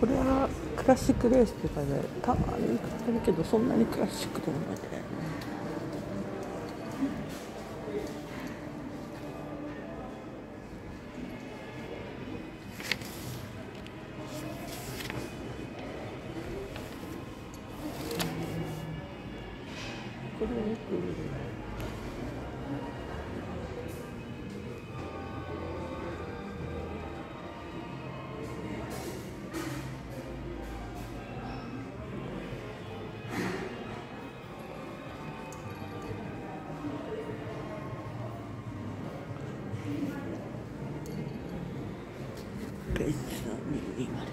これはクラシックレースとかでたまに買ってるけど、そんなにクラシックでもないんだよね。これよく別のミニまで。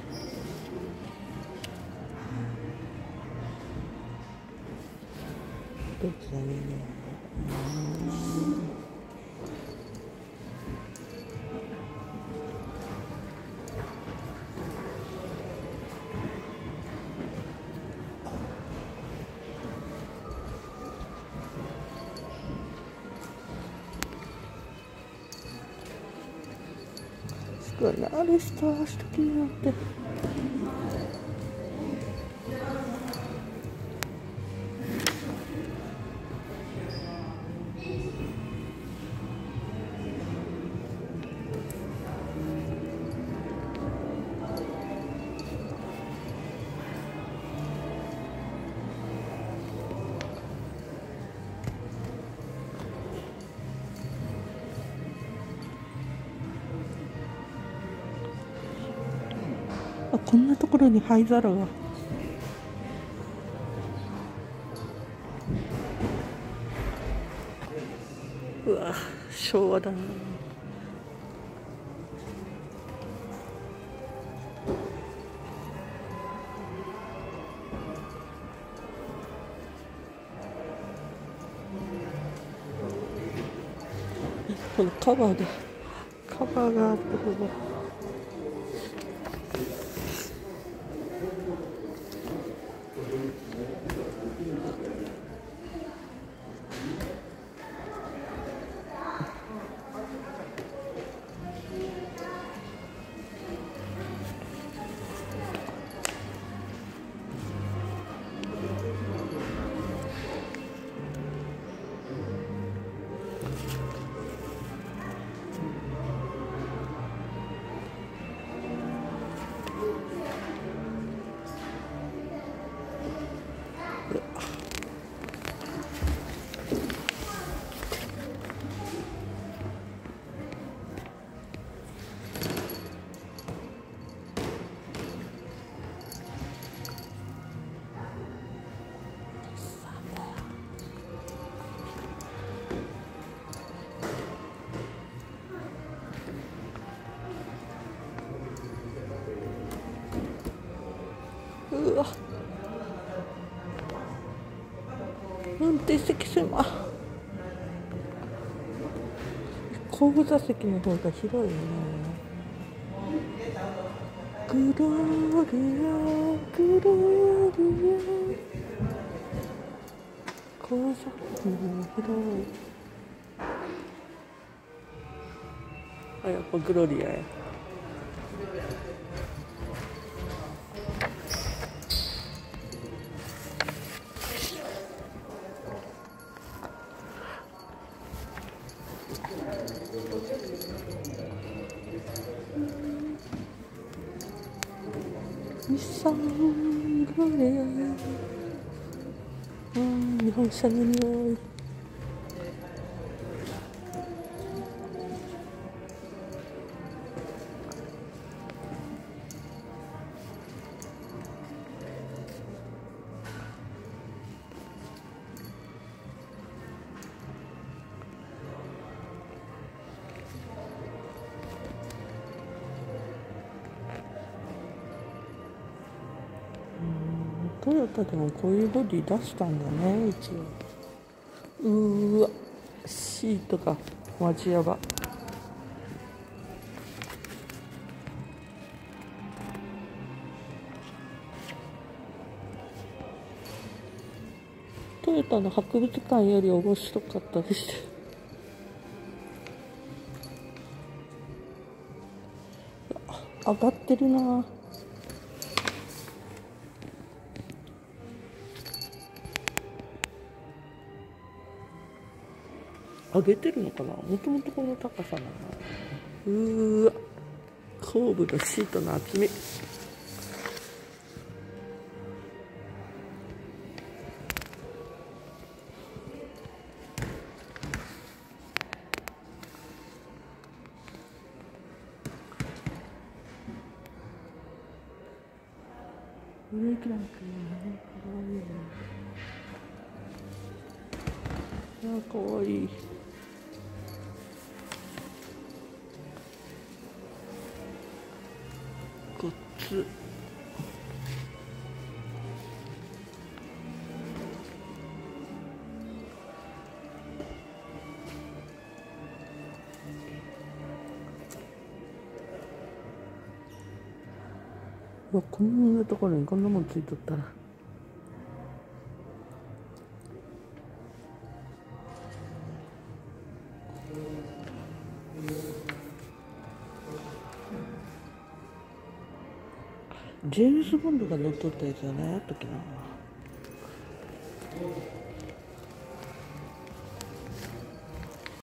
別のミニまで。すごいな、あれした足と気になって。あ、こんなところに灰皿が。うわ、昭和だな。このカバーがあってここ。うわ、運転席狭。後部座席の方が広いね。グローリアグローリア、後座席の方が広い。あ、やっぱグロリアや。日産グロリア、日本車の匂い。トヨタでもこういうボディ出したんだね、一応。うーわ、シートがマジやば。トヨタの博物館より面白かったです。上がってるな。 上げてるのかな、もともとこの高さなの。わ、後部のシートの厚み。ブレーキランプね、かわいいね。かわいい。こっち。うわ、こんなところにこんなもんついとったら。ジェームズ・ボンドが乗っとったやつじゃないあったっけな。